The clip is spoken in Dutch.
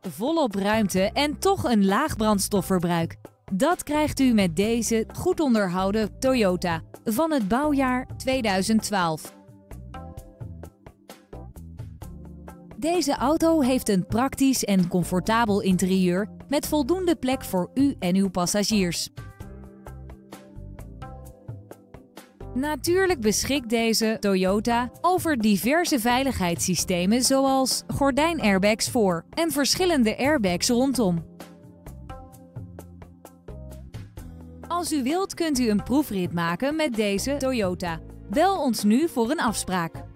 volop ruimte en toch een laag brandstofverbruik. Dat krijgt u met deze goed onderhouden Toyota van het bouwjaar 2012. Deze auto heeft een praktisch en comfortabel interieur met voldoende plek voor u en uw passagiers. Natuurlijk beschikt deze Toyota over diverse veiligheidssystemen zoals gordijnairbags voor en verschillende airbags rondom. Als u wilt kunt u een proefrit maken met deze Toyota. Bel ons nu voor een afspraak.